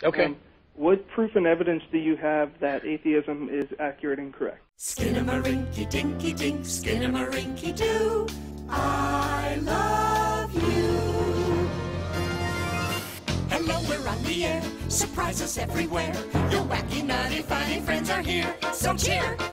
Okay. What proof and evidence do you have that atheism is accurate and correct? Skinnamarink-a-dinky-dink, skinnamarink-a-doo, I love you. Hello, we're on the air, surprise us everywhere. Your wacky, nutty, funny friends are here, so cheer!